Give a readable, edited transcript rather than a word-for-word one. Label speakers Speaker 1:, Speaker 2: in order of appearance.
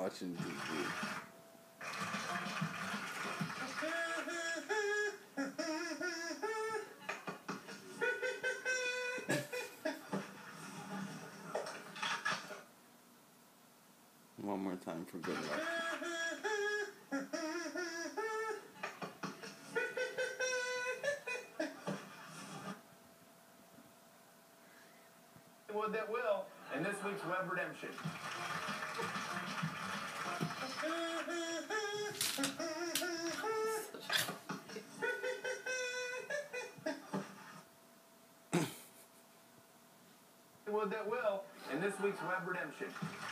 Speaker 1: watching TV. One more time for good luck.
Speaker 2: That will in this week's Web Redemption. That will in this week's Web Redemption.